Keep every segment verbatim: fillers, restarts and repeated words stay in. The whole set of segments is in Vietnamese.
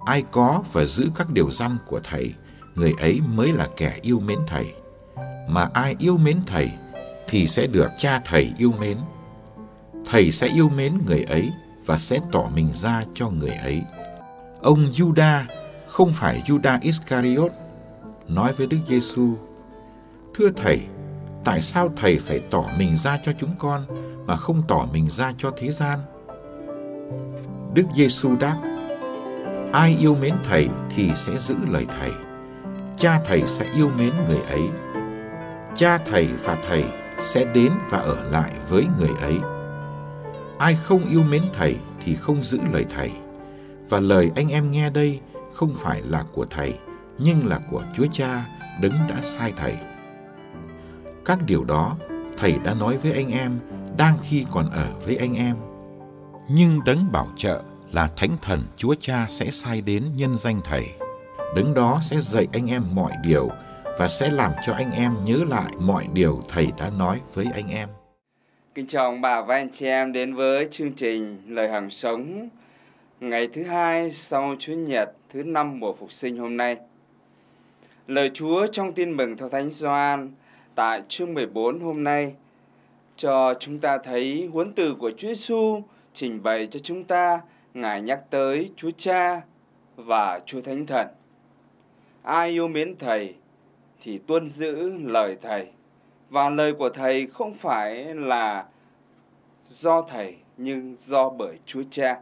Ai có và giữ các điều răn của Thầy, người ấy mới là kẻ yêu mến Thầy. Mà ai yêu mến Thầy thì sẽ được Cha Thầy yêu mến. Thầy sẽ yêu mến người ấy và sẽ tỏ mình ra cho người ấy. Ông Juda, không phải Juda Iscariot, nói với Đức Giêsu: Thưa Thầy, tại sao Thầy phải tỏ mình ra cho chúng con mà không tỏ mình ra cho thế gian? Đức Giêsu đáp: Ai yêu mến Thầy thì sẽ giữ lời Thầy. Cha Thầy sẽ yêu mến người ấy. Cha Thầy và Thầy sẽ đến và ở lại với người ấy. Ai không yêu mến Thầy thì không giữ lời Thầy. Và lời anh em nghe đây không phải là của Thầy, nhưng là của Chúa Cha, Đấng đã sai Thầy. Các điều đó Thầy đã nói với anh em đang khi còn ở với anh em. Nhưng Đấng Bảo Trợ là Thánh Thần Chúa Cha sẽ sai đến nhân danh Thầy. Đấng đó sẽ dạy anh em mọi điều và sẽ làm cho anh em nhớ lại mọi điều Thầy đã nói với anh em. Kính chào ông bà và anh chị em đến với chương trình Lời Hằng Sống ngày thứ hai sau Chúa Nhật thứ năm mùa Phục Sinh hôm nay. Lời Chúa trong Tin Mừng theo Thánh Gioan tại chương mười bốn hôm nay cho chúng ta thấy huấn từ của Chúa Giêsu trình bày cho chúng ta. Ngài nhắc tới Chúa Cha và Chúa Thánh Thần. Ai yêu mến Thầy thì tuân giữ lời Thầy. Và lời của Thầy không phải là do Thầy nhưng do bởi Chúa Cha.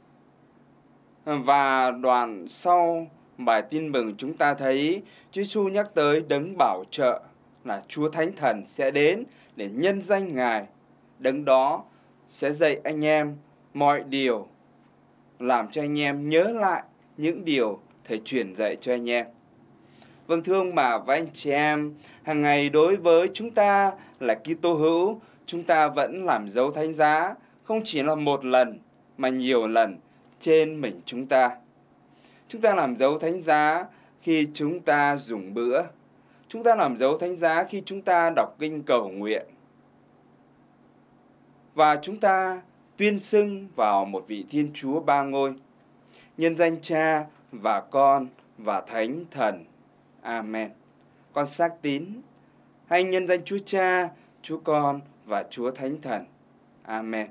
Và đoạn sau bài Tin Mừng chúng ta thấy Chúa Giêsu nhắc tới Đấng Bảo Trợ là Chúa Thánh Thần sẽ đến để nhân danh Ngài. Đấng đó sẽ dạy anh em mọi điều, làm cho anh em nhớ lại những điều Thầy truyền dạy cho anh em. Vâng, thưa ông bà và anh chị em, hàng ngày đối với chúng ta là Kitô hữu, chúng ta vẫn làm dấu thánh giá, không chỉ là một lần mà nhiều lần trên mình chúng ta. Chúng ta làm dấu thánh giá khi chúng ta dùng bữa. Chúng ta làm dấu thánh giá khi chúng ta đọc kinh cầu nguyện. Và chúng ta tuyên xưng vào một vị Thiên Chúa ba ngôi, nhân danh Cha và Con và Thánh Thần. Amen. Con xác tín hay nhân danh Chúa Cha, Chúa Con và Chúa Thánh Thần. Amen.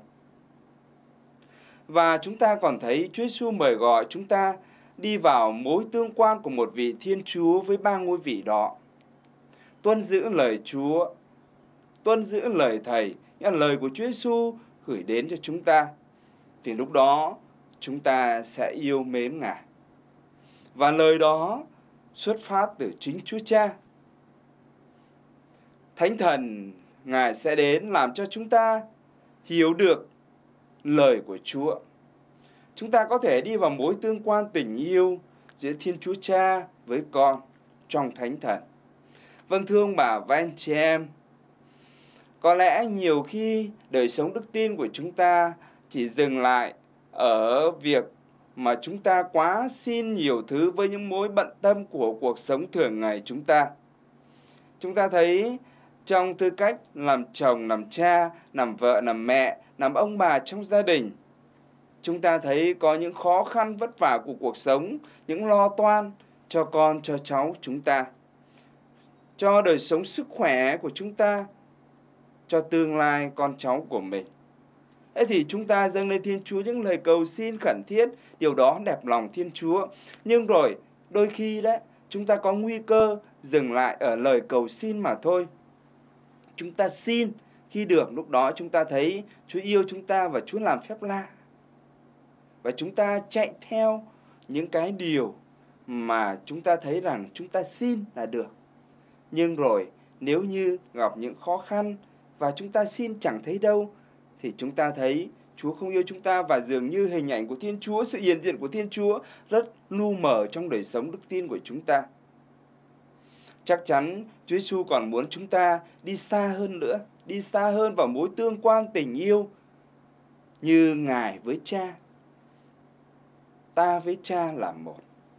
Và chúng ta còn thấy Chúa Giêsu mời gọi chúng ta đi vào mối tương quan của một vị Thiên Chúa với ba ngôi vị đó. Tuân giữ lời Chúa, tuân giữ lời Thầy, nghĩa là lời của Chúa Giêsu gửi đến cho chúng ta. Thì lúc đó chúng ta sẽ yêu mến Ngài. Và lời đó xuất phát từ chính Chúa Cha. Thánh Thần Ngài sẽ đến làm cho chúng ta hiểu được lời của Chúa. Chúng ta có thể đi vào mối tương quan tình yêu giữa Thiên Chúa Cha với Con trong Thánh Thần. Vâng, thưa ông bà và anh chị em, có lẽ nhiều khi đời sống đức tin của chúng ta chỉ dừng lại ở việc mà chúng ta quá xin nhiều thứ với những mối bận tâm của cuộc sống thường ngày chúng ta. Chúng ta thấy trong tư cách làm chồng, làm cha, làm vợ, làm mẹ, làm ông bà trong gia đình, chúng ta thấy có những khó khăn vất vả của cuộc sống, những lo toan cho con, cho cháu chúng ta, cho đời sống sức khỏe của chúng ta, cho tương lai con cháu của mình. Thế thì chúng ta dâng lên Thiên Chúa những lời cầu xin khẩn thiết, điều đó đẹp lòng Thiên Chúa. Nhưng rồi đôi khi đấy, chúng ta có nguy cơ dừng lại ở lời cầu xin mà thôi. Chúng ta xin khi được, lúc đó chúng ta thấy Chúa yêu chúng ta và Chúa làm phép lạ. Và chúng ta chạy theo những cái điều mà chúng ta thấy rằng chúng ta xin là được. Nhưng rồi nếu như gặp những khó khăn và chúng ta xin chẳng thấy đâu, thì chúng ta thấy Chúa không yêu chúng ta, và dường như hình ảnh của Thiên Chúa, sự hiện diện của Thiên Chúa rất lu mờ trong đời sống đức tin của chúng ta. Chắc chắn Chúa Giêsu còn muốn chúng ta đi xa hơn nữa, đi xa hơn vào mối tương quan tình yêu như Ngài với Cha. Ta với Cha là một.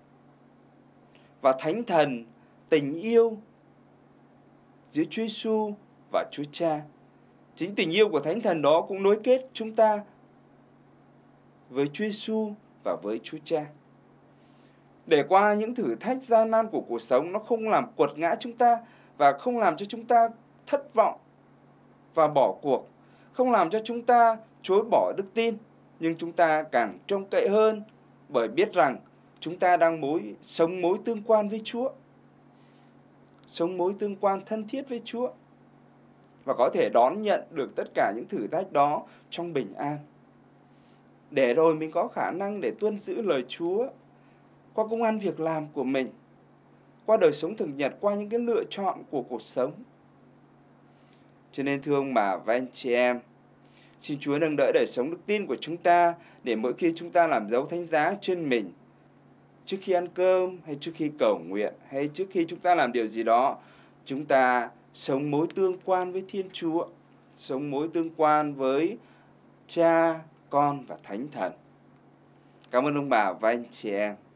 Và Thánh Thần, tình yêu giữa Chúa Giêsu và Chúa Cha. Chính tình yêu của Thánh Thần đó cũng nối kết chúng ta với Chúa Giêsu và với Chúa Cha. để qua những thử thách gian nan của cuộc sống nó không làm quật ngã chúng ta và không làm cho chúng ta thất vọng và bỏ cuộc, không làm cho chúng ta chối bỏ đức tin, nhưng chúng ta càng trông cậy hơn bởi biết rằng chúng ta đang mối sống mối tương quan với Chúa, sống mối tương quan thân thiết với Chúa và có thể đón nhận được tất cả những thử thách đó trong bình an. Để rồi mình có khả năng để tuân giữ lời Chúa qua công ăn việc làm của mình, qua đời sống thường nhật, qua những cái lựa chọn của cuộc sống. Cho nên thưa ông bà và anh chị em, xin Chúa nâng đỡ đời sống đức tin của chúng ta để mỗi khi chúng ta làm dấu thánh giá trên mình, trước khi ăn cơm hay trước khi cầu nguyện hay trước khi chúng ta làm điều gì đó, chúng ta sống mối tương quan với Thiên Chúa, sống mối tương quan với Cha, Con và Thánh Thần. Cảm ơn ông bà và anh chị em.